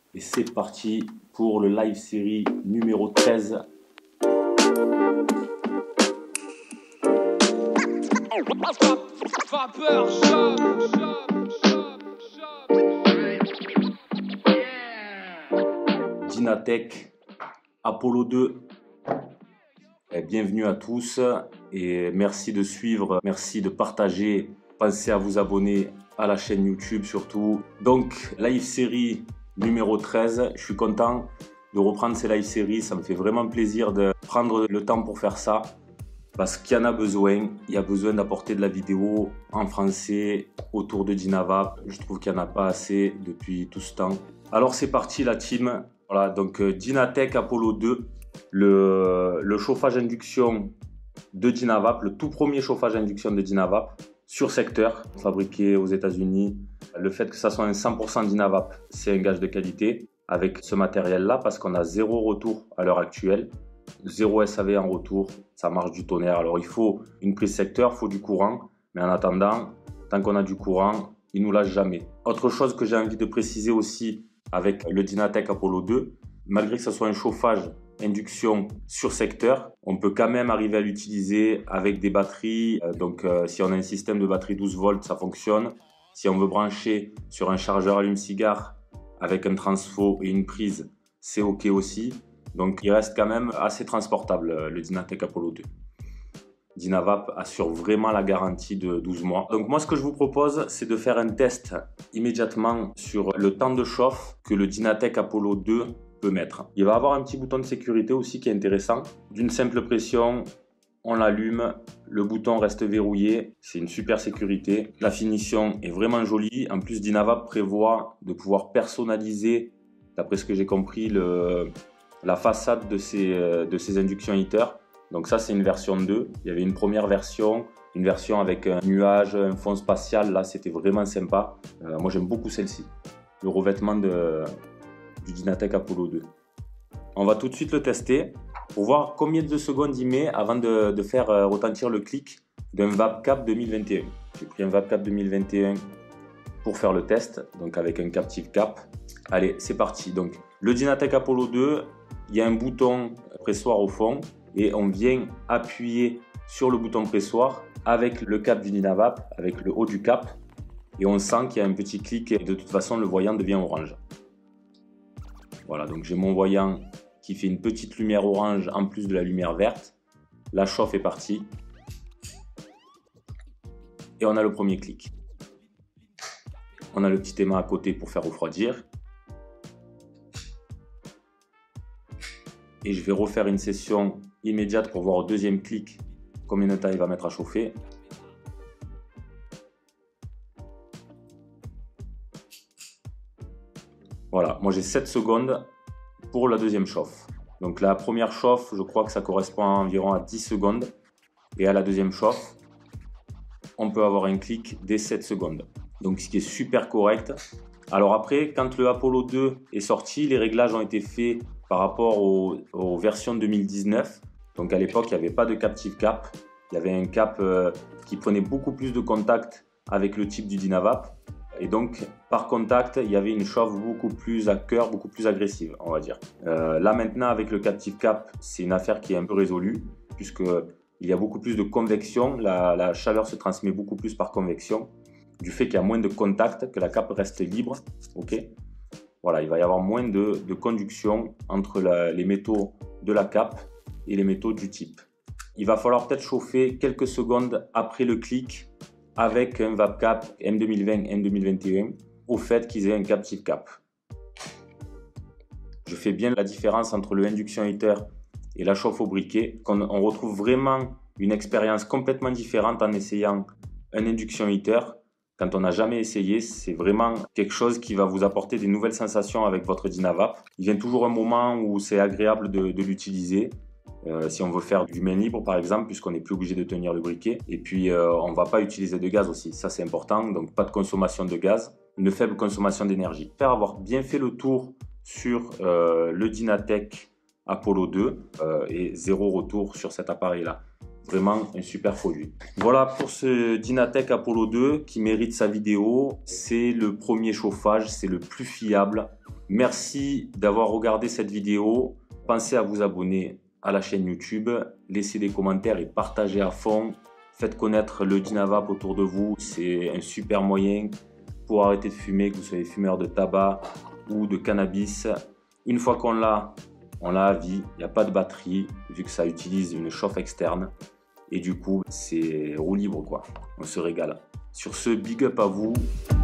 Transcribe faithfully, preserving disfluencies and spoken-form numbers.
Et c'est parti pour le live série numéro treize. Dynatech Apollo deux. Et bienvenue à tous et merci de suivre, merci de partager. Pensez à vous abonner à la chaîne YouTube surtout. Donc, live série numéro treize. Je suis content de reprendre ces live séries. Ça me fait vraiment plaisir de prendre le temps pour faire ça. Parce qu'il y en a besoin. Il y a besoin d'apporter de la vidéo en français autour de Dynavap. Je trouve qu'il n'y en a pas assez depuis tout ce temps. Alors c'est parti la team. Voilà, donc Dynatech Apollo deux. Le, le chauffage induction de Dynavap, le tout premier chauffage induction de Dynavap sur secteur, fabriqué aux États-Unis. Le fait que ça soit un cent pour cent Dynavap, c'est un gage de qualité avec ce matériel-là parce qu'on a zéro retour à l'heure actuelle, zéro S A V en retour, ça marche du tonnerre. Alors il faut une prise secteur, il faut du courant, mais en attendant, tant qu'on a du courant, il ne nous lâche jamais. Autre chose que j'ai envie de préciser aussi avec le Dynatech Apollo deux, malgré que ce soit un chauffage induction sur secteur, on peut quand même arriver à l'utiliser avec des batteries. Euh, donc euh, si on a un système de batterie douze volts, ça fonctionne. Si on veut brancher sur un chargeur allume-cigare avec un transfo et une prise, c'est OK aussi. Donc il reste quand même assez transportable euh, le Dynatech Apollo deux. Dynavap assure vraiment la garantie de douze mois. Donc moi ce que je vous propose, c'est de faire un test immédiatement sur le temps de chauffe que le Dynatech Apollo deux peut mettre. Il va avoir un petit bouton de sécurité aussi qui est intéressant. D'une simple pression, on l'allume, le bouton reste verrouillé, c'est une super sécurité. La finition est vraiment jolie. En plus, Dynavap prévoit de pouvoir personnaliser, d'après ce que j'ai compris, le, la façade de ces, de ces induction heaters. Donc ça, c'est une version deux. Il y avait une première version, une version avec un nuage, un fond spatial. Là, c'était vraiment sympa. Euh, moi, j'aime beaucoup celle-ci. Le revêtement de du Dynatech Apollo deux. On va tout de suite le tester pour voir combien de secondes il met avant de, de faire euh, retentir le clic d'un VapCap deux mille vingt et un. J'ai pris un VapCap deux mille vingt et un pour faire le test, donc avec un Captive Cap. Allez, c'est parti. Donc le Dynatech Apollo deux, il y a un bouton pressoir au fond et on vient appuyer sur le bouton pressoir avec le cap du Dynavap, avec le haut du cap, et on sent qu'il y a un petit clic et de toute façon le voyant devient orange. Voilà, donc j'ai mon voyant qui fait une petite lumière orange en plus de la lumière verte. La chauffe est partie. Et on a le premier clic. On a le petit aimant à côté pour faire refroidir. Et je vais refaire une session immédiate pour voir au deuxième clic combien de temps il va mettre à chauffer. Voilà, moi j'ai sept secondes pour la deuxième chauffe. Donc la première chauffe, je crois que ça correspond à environ à dix secondes. Et à la deuxième chauffe, on peut avoir un clic dès sept secondes. Donc ce qui est super correct. Alors après, quand le Apollo deux est sorti, les réglages ont été faits par rapport aux, aux versions deux mille dix-neuf. Donc à l'époque, il n'y avait pas de Captive Cap. Il y avait un cap euh, qui prenait beaucoup plus de contact avec le type du Dynavap. Et donc, par contact, il y avait une chauffe beaucoup plus à cœur, beaucoup plus agressive, on va dire. Euh, là maintenant, avec le Captive Cap, c'est une affaire qui est un peu résolue, puisqu'il y a beaucoup plus de convection, la, la chaleur se transmet beaucoup plus par convection, du fait qu'il y a moins de contact, que la cape reste libre. Okay, voilà, il va y avoir moins de, de conduction entre la, les métaux de la cape et les métaux du type. Il va falloir peut-être chauffer quelques secondes après le clic, avec un VapCap M deux mille vingt, M deux mille vingt et un, au fait qu'ils aient un Captive Cap. Je fais bien la différence entre le induction heater et la chauffe au briquet. On, on retrouve vraiment une expérience complètement différente en essayant un induction heater. Quand on n'a jamais essayé, c'est vraiment quelque chose qui va vous apporter des nouvelles sensations avec votre Dynavap. Il vient toujours un moment où c'est agréable de, de l'utiliser. Euh, si on veut faire du main libre par exemple, puisqu'on n'est plus obligé de tenir le briquet. Et puis euh, on ne va pas utiliser de gaz aussi, ça c'est important, donc pas de consommation de gaz, une faible consommation d'énergie. Après avoir bien fait le tour sur euh, le Dynatech Apollo deux euh, et zéro retour sur cet appareil là. Vraiment un super produit. Voilà pour ce Dynatech Apollo deux qui mérite sa vidéo. C'est le premier chauffage, c'est le plus fiable. Merci d'avoir regardé cette vidéo. Pensez à vous abonner à la chaîne YouTube, laissez des commentaires et partagez à fond. Faites connaître le Dynavape autour de vous. C'est un super moyen pour arrêter de fumer, que vous soyez fumeur de tabac ou de cannabis. Une fois qu'on l'a, on l'a à vie. Il n'y a pas de batterie vu que ça utilise une chauffe externe. Et du coup, c'est roue libre quoi. On se régale. Sur ce, big up à vous.